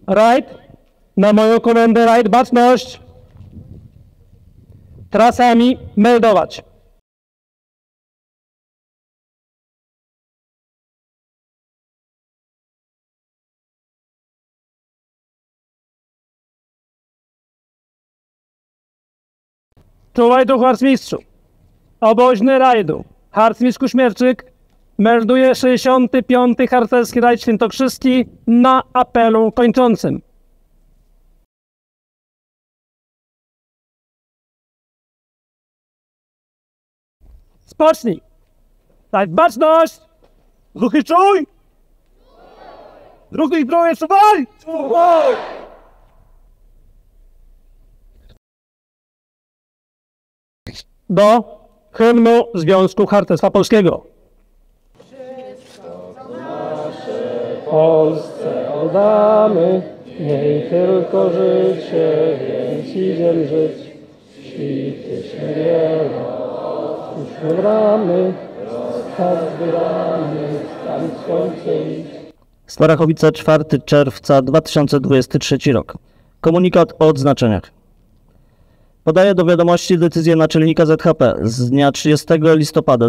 Rajd, na moją komendę rajd, baczność. Trasami meldować. Czuwaj tu harcmistrzu. Oboźny rajdu. Harcmistrz Kuśmierczyk melduje 65. harcerski rajd świętokrzyski na apelu kończącym. Spocznij! Daj baczność! Ruchy czuj! Ruchy i broje czuwaj! Czuwaj! Do hymnu Związku Harcerstwa Polskiego. Wszystko nasze Polsce oddamy, niech tylko życie, więc idziemy żyć. Świty się wielo, już bramy, zbieramy, tam słońce idź. Starachowice, 4 czerwca 2023 rok. Komunikat o odznaczeniach. Podaję do wiadomości decyzję naczelnika ZHP z dnia 30 listopada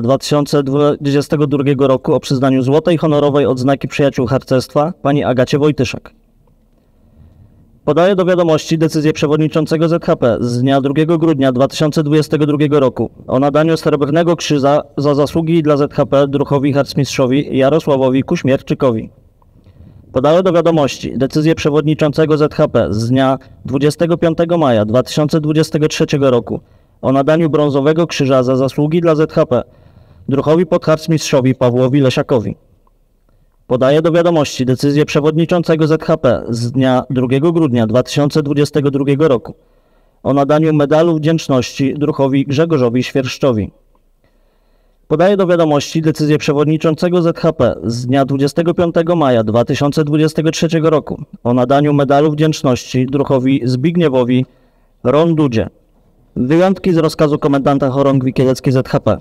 2022 roku o przyznaniu złotej honorowej odznaki Przyjaciół Harcerstwa pani Agacie Wojtyszak. Podaję do wiadomości decyzję przewodniczącego ZHP z dnia 2 grudnia 2022 roku o nadaniu Srebrnego Krzyża za zasługi dla ZHP druhowi harcmistrzowi Jarosławowi Kuśmierczykowi. Podaję do wiadomości decyzję przewodniczącego ZHP z dnia 25 maja 2023 roku o nadaniu Brązowego Krzyża za zasługi dla ZHP druhowi podharcmistrzowi Pawłowi Lesiakowi. Podaję do wiadomości decyzję przewodniczącego ZHP z dnia 2 grudnia 2022 roku o nadaniu Medalu Wdzięczności druhowi Grzegorzowi Świerszczowi. Podaję do wiadomości decyzję przewodniczącego ZHP z dnia 25 maja 2023 roku o nadaniu Medalu Wdzięczności druhowi Zbigniewowi Rondudzie. Wyjątki z rozkazu komendanta chorągwi kieleckiej ZHP.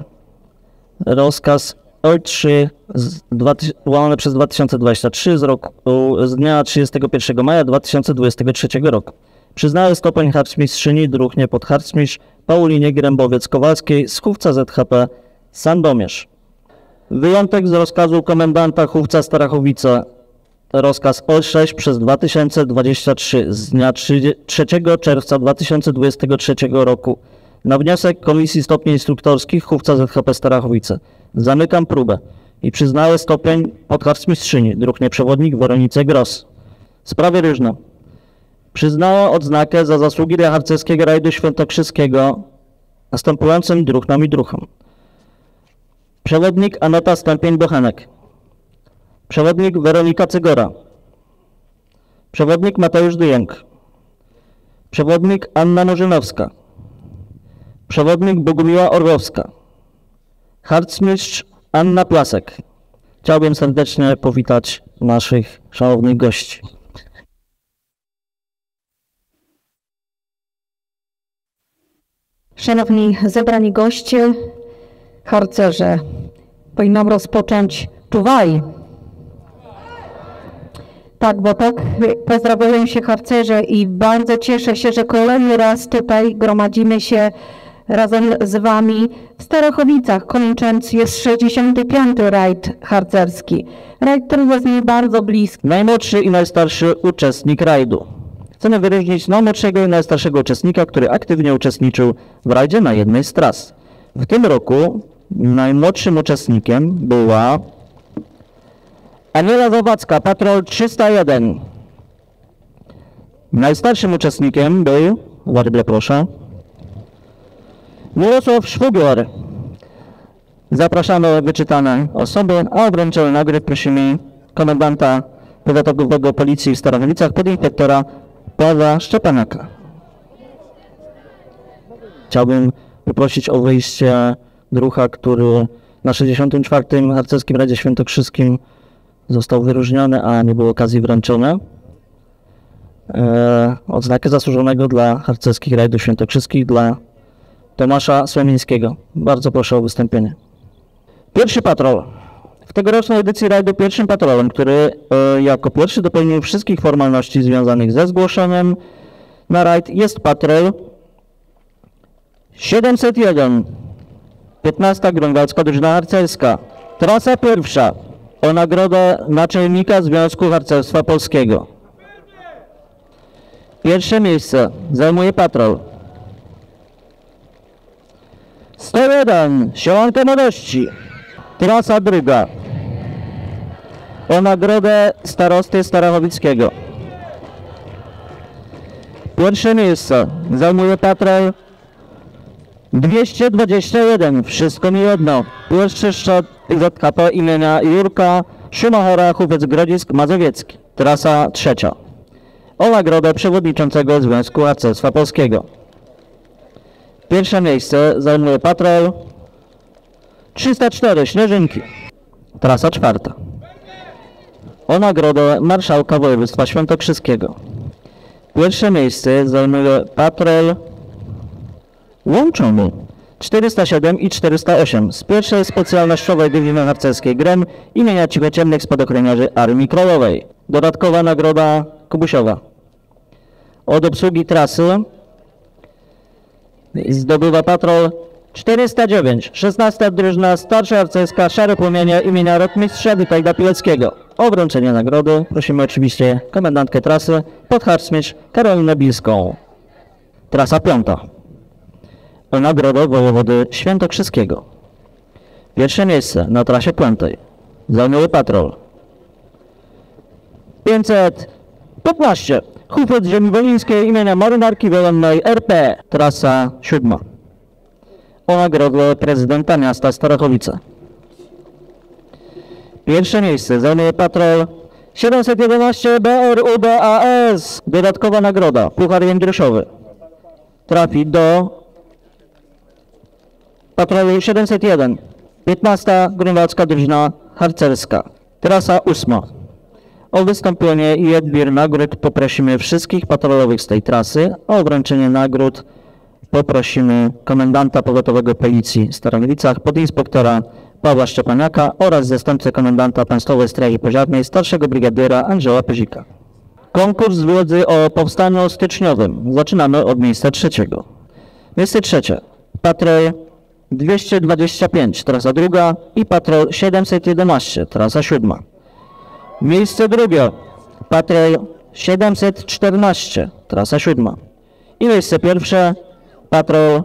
Rozkaz O3 łamane przez 2023 z dnia 31 maja 2023 roku. Przyznaję stopień harcmistrzyni druhnie podharcmistrz Paulinie Grębowiec-Kowalskiej z chówca ZHP Sandomierz. Wyjątek z rozkazu komendanta chówca Starachowice. Rozkaz O6 przez 2023 z dnia 3 czerwca 2023 roku. Na wniosek Komisji Stopni Instruktorskich chówca ZHP Starachowice. Zamykam próbę i przyznaję stopień podharcmistrzyni druhnie przewodnik Weronice Gross. Sprawy różne. Przyznała odznakę za zasługi dla harcerskiego rajdu świętokrzyskiego następującym druhnom i druhom. Przewodnik Aneta Stępień-Bochenek. Przewodnik Weronika Cygora. Przewodnik Mateusz Dyjęk. Przewodnik Anna Murzynowska. Przewodnik Bogumiła Orłowska. Harcmistrz Anna Plasek. Chciałbym serdecznie powitać naszych szanownych gości. Szanowni zebrani goście, harcerze, powinnam rozpocząć czuwaj. Tak, bo tak pozdrawiają się harcerze i bardzo cieszę się, że kolejny raz tutaj gromadzimy się razem z Wami w Starachowicach, kończąc jest 65. rajd harcerski. Rajd, który jest mi bardzo bliski. Najmłodszy i najstarszy uczestnik rajdu. Chcemy wyróżnić najmłodszego i najstarszego uczestnika, który aktywnie uczestniczył w rajdzie na jednej z tras. W tym roku najmłodszym uczestnikiem była Aniela Zawadzka, patrol 301. Najstarszym uczestnikiem był, ładnie proszę, Mirosław Szwugior. Zapraszamy wyczytane osoby, a o wręczenie nagród prosimy komendanta powiatowego policji w Starachowicach, podinspektora Pawła Szczepaniaka. Chciałbym poprosić o wyjście druha, który na 64. harcerskim rajdzie świętokrzyskim został wyróżniony, a nie było okazji wręczone. Odznakę zasłużonego dla harcerskich rajdów świętokrzyskich dla Tomasza Słemińskiego. Bardzo proszę o wystąpienie. Pierwszy patrol. W tegorocznej edycji rajdu pierwszym patrolem, który jako pierwszy dopełnił wszystkich formalności związanych ze zgłoszeniem na rajd, jest patrol 701, 15. Grunwaldzka Drużyna Harcerska. Trasa pierwsza o nagrodę Naczelnika Związku Harcerstwa Polskiego. Pierwsze miejsce zajmuje patrol 101, Sielanka Młodości. Trasa druga o nagrodę Starosty Starachowickiego. Pierwsze miejsce zajmuje patrol 221, wszystko mi jedno. Pierwszy szczyt ZKP imienia Jurka Szumachera, Chówiec-Grodzisk Mazowiecki. Trasa trzecia o nagrodę Przewodniczącego Związku Harcerstwa Polskiego. Pierwsze miejsce zajmuje patrol 304, Śnieżynki. Trasa czwarta o nagrodę Marszałka Województwa Świętokrzyskiego. Pierwsze miejsce zajmuje patrol łączony 407 i 408 z pierwszej specjalnościowej dywizji harcerskiej GREM imienia Cichociemnych Spadochroniarzy Armii Krajowej. Dodatkowa nagroda Kubusiowa. Od obsługi trasy zdobywa patrol 409, 16. Drużyna Starsza Harcerska Szare Płomienie imienia Rotmistrza Witolda Pileckiego. O wręczenie nagrody prosimy oczywiście komendantkę trasy, podharcmistrz Karolinę Bilską. Trasa piąta o nagrodę wojewody świętokrzyskiego. Pierwsze miejsce na trasie piątej zajmuje patrol 515, Hufiec Ziemi Wolińskiej imienia Marynarki Wojennej RP. Trasa siódma o nagrodę prezydenta miasta Starachowice. Pierwsze miejsce zajmuje patrol 711 BRUBAS. Dodatkowa nagroda Puchar Jędryszowy trafi do patrolu 701, 15. Grunwaldzka Drużyna Harcerska. Trasa ósma. O wystąpienie i odbiór nagród poprosimy wszystkich patrolowych z tej trasy. O wręczenie nagród poprosimy komendanta powiatowego Policji w Starowicach, podinspektora Pawła Szczepaniaka oraz zastępcę komendanta Państwowej Straży Pożarnej starszego brygadiera Andrzeja Pyzika. Konkurs z wiedzy o powstaniu styczniowym. Zaczynamy od miejsca trzeciego. Miejsce trzecie patrol 225, trasa druga i patrol 711, trasa siódma. Miejsce drugie patrol 714, trasa siódma. I miejsce pierwsze patrol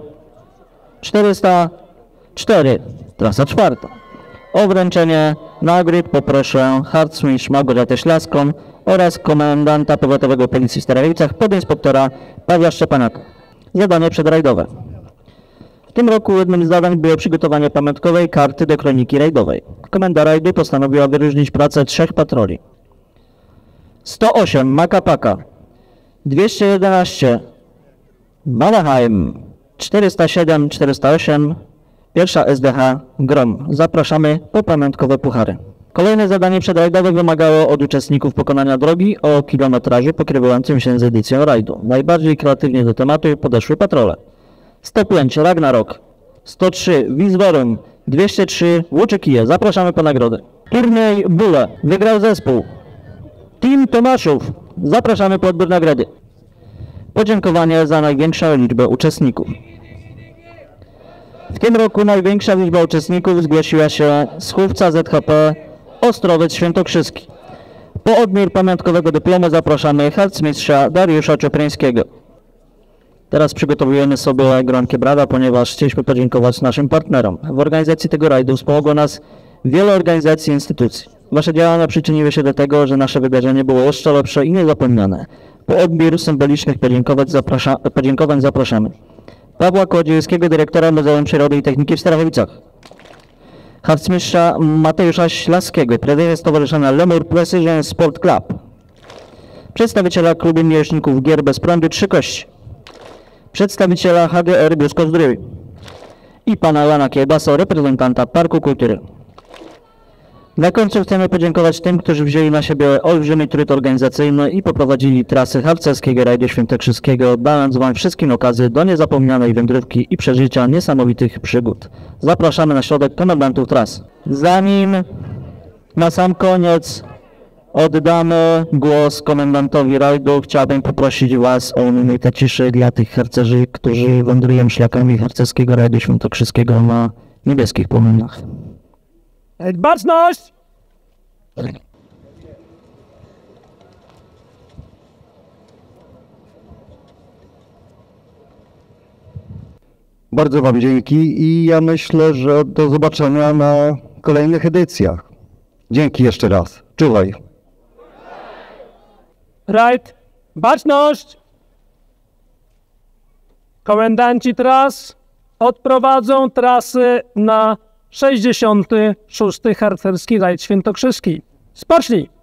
404, trasa czwarta. O wręczenie nagród poproszę harcmistrz Małgorzatę Ślaską oraz komendanta powiatowego Policji w Starowicach, podinspektora Pawła Szczepaniaka. Zadanie przedrajdowe. W tym roku jednym z zadań było przygotowanie pamiątkowej karty do kroniki rajdowej. Komenda rajdu postanowiła wyróżnić pracę 3 patroli. 108 Makapaka, 211 Malaheim, 407, 408 pierwsza SDH Grom. Zapraszamy po pamiątkowe puchary. Kolejne zadanie przedrajdowe wymagało od uczestników pokonania drogi o kilometrażu pokrywającym się z edycją rajdu. Najbardziej kreatywnie do tematu podeszły patrole. 105 Ragnarok, 103 Wizworum, 203 Łuczykije. Zapraszamy po nagrody. Turniej Bóle wygrał zespół Team Tomaszów. Zapraszamy po odbiór nagrody. Podziękowanie za największą liczbę uczestników. W tym roku największa liczba uczestników zgłosiła się z Chówca ZHP Ostrowiec Świętokrzyski. Po odbiór pamiątkowego dyplomu zapraszamy harcmistrza Dariusza Czopryńskiego. Teraz przygotowujemy sobie gronkę brada, ponieważ chcieliśmy podziękować naszym partnerom. W organizacji tego rajdu wspomogło nas wiele organizacji i instytucji. Wasze działania przyczyniły się do tego, że nasze wydarzenie było jeszcze lepsze i niezapomniane. Po odbiór symbolicznych podziękowań zapraszamy Pawła Kołodziejskiego, dyrektora Muzeum Przyrody i Techniki w Starachowicach, harcmistrza Mateusza Ślaskiego, prezesa Stowarzyszenia Lemur Precision Sport Club, przedstawiciela Klubu Miłośników Gier Bez Prądu 3 Kości, przedstawiciela HGR Biusko-Zdrój i pana Jana Kiełbasa, reprezentanta Parku Kultury. Na końcu chcemy podziękować tym, którzy wzięli na siebie olbrzymi trud organizacyjny i poprowadzili trasy harcerskiego rajdu świętokrzyskiego, dając wam wszystkim okazję do niezapomnianej wędrówki i przeżycia niesamowitych przygód. Zapraszamy na środek komendantów tras. Zanim Na sam koniec oddamy głos komendantowi rajdu. Chciałbym poprosić Was o minutę ciszy dla tych harcerzy, którzy wędrują szlakami harcerskiego rajdu świętokrzyskiego na niebieskich płomieniach. Baczność! Bardzo Wam dzięki i ja myślę, że do zobaczenia na kolejnych edycjach. Dzięki jeszcze raz. Czuwaj. Rajd, baczność! Komendanci tras odprowadzą trasy na 66. harcerski rajd świętokrzyski. Spocznij!